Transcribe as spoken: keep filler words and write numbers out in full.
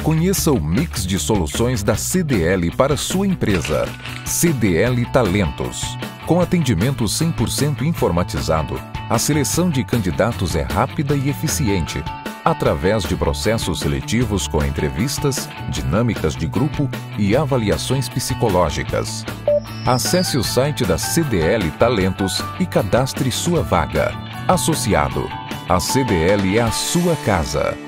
Conheça o mix de soluções da C D L para sua empresa. C D L Talentos. Com atendimento cem por cento informatizado, a seleção de candidatos é rápida e eficiente, através de processos seletivos com entrevistas, dinâmicas de grupo e avaliações psicológicas. Acesse o site da C D L Talentos e cadastre sua vaga. Associado. A C D L é a sua casa.